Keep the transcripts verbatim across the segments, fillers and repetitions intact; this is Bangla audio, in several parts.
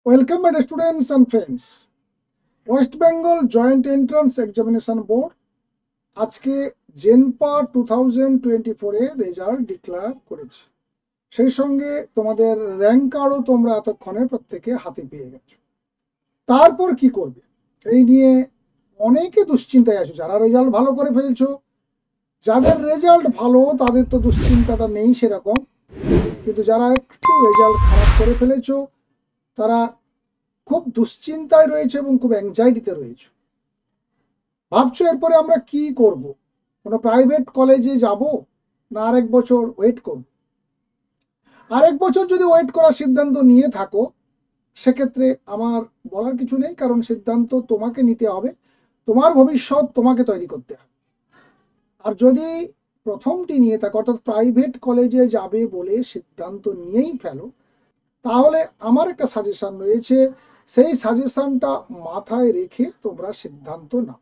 Welcome my students and friends. West Bengal Joint Entrance Examination Board আজকে জেনপা টু থাউজেন্ড টোয়েন্টি ফোর এর রেজাল্ট ডিক্লেয়ার করেছে। সেই সঙ্গে তোমাদের র্যাঙ্ক কার্ডও তোমরা এতক্ষণে প্রত্যেকে হাতে পেয়ে গেছো। তারপর কি করবে এই নিয়ে অনেকে দুশ্চিন্তায় আছো। যারা রেজাল্ট ভালো করে ফেলেছো, যাদের রেজাল্ট ভালো তাদের তো দুশ্চিন্তাটা নেই সেরকম, কিন্তু যারা একটু রেজাল্ট খারাপ করে ফেলেছো তারা খুব দুশ্চিন্তায় রয়েছে এবং খুব অ্যাংজাইটিতে রয়েছে। ভাবছো এরপরে আমরা কি করব, কোনো প্রাইভেট কলেজে যাব না আরেক বছর ওয়েট করব? আরেক বছর যদি ওয়েট করার সিদ্ধান্ত নিয়ে থাকো সেক্ষেত্রে আমার বলার কিছু নেই, কারণ সিদ্ধান্ত তোমাকে নিতে হবে, তোমার ভবিষ্যৎ তোমাকে তৈরি করতে হবে। আর যদি প্রথমটি নিয়ে থাকো অর্থাৎ প্রাইভেট কলেজে যাবে বলে সিদ্ধান্ত নিয়েই ফেলো, তাহলে আমার একটা সাজেশন রয়েছে, সেই সাজেশনটা মাথায় রেখে তোমরা সিদ্ধান্ত নাও।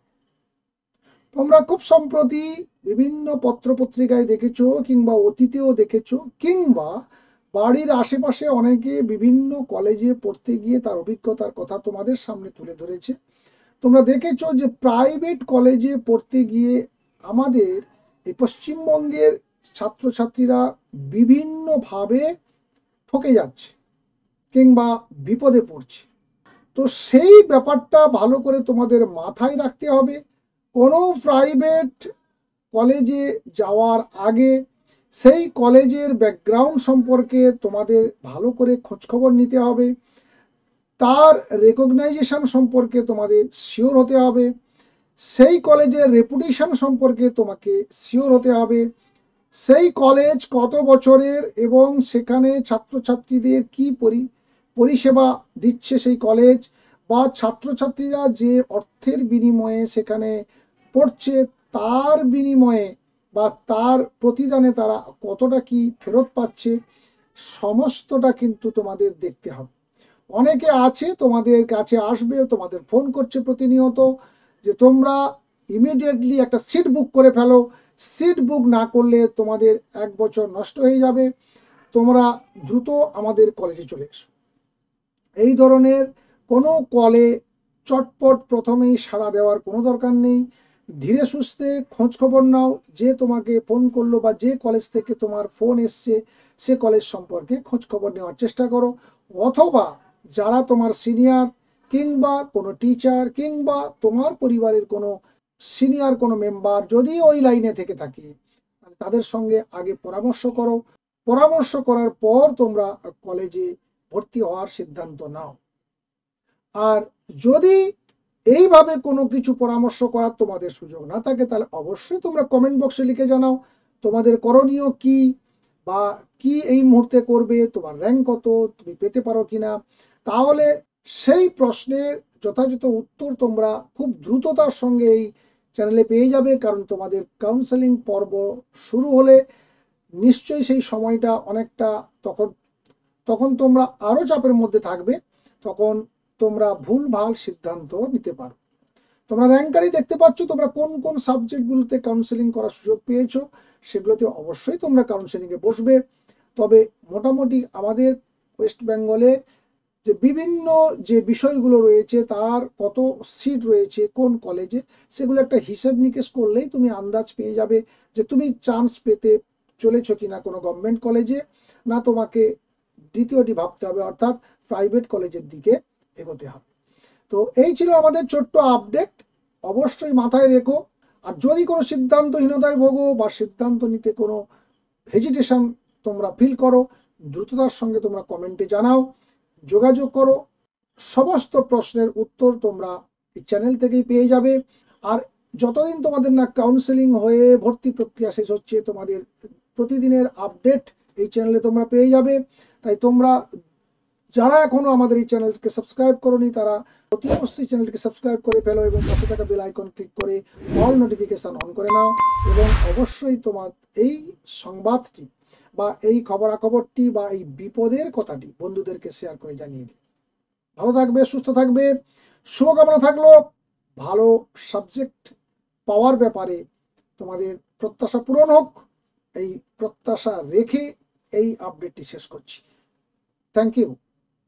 তোমরা খুব সম্প্রতি বিভিন্ন পত্রপত্রিকায় দেখেছো কিংবা অতীতেও দেখেছো, কিংবা বাড়ির আশেপাশে অনেকে বিভিন্ন কলেজে পড়তে গিয়ে তার অভিজ্ঞতার কথা তোমাদের সামনে তুলে ধরেছে। তোমরা দেখেছো যে প্রাইভেট কলেজে পড়তে গিয়ে আমাদের এই পশ্চিমবঙ্গের ছাত্রছাত্রীরা বিভিন্নভাবে ঠকে যাচ্ছে কিংবা বিপদে পড়ছে। তো সেই ব্যাপারটা ভালো করে তোমাদের মাথায় রাখতে হবে। কোনো প্রাইভেট কলেজে যাওয়ার আগে সেই কলেজের ব্যাকগ্রাউন্ড সম্পর্কে তোমাদের ভালো করে খোঁজখবর নিতে হবে, তার রেকগনাইজেশন সম্পর্কে তোমাদের শিওর হতে হবে, সেই কলেজের রেপুটেশন সম্পর্কে তোমাকে শিওর হতে হবে, সেই কলেজ কত বছরের এবং সেখানে ছাত্রছাত্রীদের কি পরি পরিষেবা দিচ্ছে সেই কলেজ, বা ছাত্রছাত্রীরা যে অর্থের বিনিময়ে সেখানে পড়ছে তার বিনিময়ে বা তার প্রতিদানে তারা কতটা কি ফেরত পাচ্ছে, সমস্তটা কিন্তু তোমাদের দেখতে হবে। অনেকে আছে তোমাদের কাছে আসবে, তোমাদের ফোন করছে প্রতিনিয়ত যে তোমরা ইমিডিয়েটলি একটা সিট বুক করে ফেলো, সিট বুক না করলে তোমাদের এক বছর নষ্ট হয়ে যাবে, তোমরা দ্রুত আমাদের কলেজে চলে এসো। এই ধরনের কোনো কলে চটপট প্রথমেই সাড়া দেওয়ার কোনো দরকার নেই। ধীরে সুস্থে খোঁজ খবর নাও, যে তোমাকে ফোন করলো বা যে কলেজ থেকে তোমার ফোন এসছে সে কলেজ সম্পর্কে খোঁজ খবর নেওয়ার চেষ্টা করো, অথবা যারা তোমার সিনিয়র কিংবা কোনো টিচার কিংবা তোমার পরিবারের কোনো সিনিয়র কোনো মেম্বার যদি ওই লাইনে থেকে থাকে তাদের সঙ্গে আগে পরামর্শ করো। পরামর্শ করার পর তোমরা কলেজে ভর্তি হওয়ার সিদ্ধান্ত নাও। আর যদি এইভাবে কোনো কিছু পরামর্শ করার তোমাদের সুযোগ না থাকে তাহলে অবশ্যই তোমরা কমেন্ট বক্সে লিখে জানাও তোমাদের করণীয় কি বা কি এই মুহূর্তে করবে, তোমার র্যাঙ্ক কত, তুমি পেতে পারো কিনা। তাহলে সেই প্রশ্নের যথাযথ উত্তর তোমরা খুব দ্রুততার সঙ্গে এই চ্যানেলে পেয়ে যাবে, কারণ তোমাদের কাউন্সেলিং পর্ব শুরু হলে নিশ্চয়ই সেই সময়টা অনেকটা তখন তখন তোমরা আরও চাপের মধ্যে থাকবে, তখন তোমরা ভুল ভাল সিদ্ধান্ত নিতে পারো। তোমরা র্যাঙ্কারই দেখতে পাচ্ছ তোমরা কোন কোন সাবজেক্টগুলোতে কাউন্সেলিং করার সুযোগ পেয়েছো, সেগুলোতে অবশ্যই তোমরা কাউন্সেলিংয়ে বসবে। তবে মোটামুটি আমাদের ওয়েস্ট বেঙ্গলে যে বিভিন্ন যে বিষয়গুলো রয়েছে তার কত সিট রয়েছে কোন কলেজে, সেগুলো একটা হিসেব নিকেশ করলেই তুমি আন্দাজ পেয়ে যাবে যে তুমি চান্স পেতে চলেছো কিনা কোনো গভর্নমেন্ট কলেজে, না তোমাকে দ্বিতীয়টি ভাবতে হবে অর্থাৎ প্রাইভেট কলেজের দিকে এগোতে হবে। তো এই ছিল আমাদের ছোট্ট আপডেট, অবশ্যই মাথায় রেখো। আর যদি কোনো সিদ্ধান্তহীনতায় ভোগো বা সিদ্ধান্ত নিতে কোনো হেজিটেশন তোমরা ফিল করো, দ্রুততার সঙ্গে তোমরা কমেন্টে জানাও, যোগাযোগ করো। সমস্ত প্রশ্নের উত্তর তোমরা এই চ্যানেল থেকেই পেয়ে যাবে। আর যতদিন তোমাদের না কাউন্সেলিং হয়ে ভর্তি প্রক্রিয়া শেষ হচ্ছে তোমাদের প্রতিদিনের আপডেট এই চ্যানেলে তোমরা পেয়ে যাবে। তাই তোমরা যারা এখনো আমাদের এই চ্যানেলকে সাবস্ক্রাইব করোনি তারা অতি অবশ্যই চ্যানেলটিকে সাবস্ক্রাইব করে ফেলো এবং পাশে থাকা বেল আইকন ক্লিক করে অল নোটিফিকেশন অন করে নাও, এবং অবশ্যই তোমার এই সংবাদটি বা এই খবরাখবরটি বা এই বিপদের কথাটি বন্ধুদেরকে শেয়ার করে জানিয়ে দিই। ভালো থাকবে, সুস্থ থাকবে, শুভকামনা থাকলো। ভালো সাবজেক্ট পাওয়ার ব্যাপারে তোমাদের প্রত্যাশা পূরণ হোক, এই প্রত্যাশা রেখে এই আপডেটটি শেষ করছি। Thank you.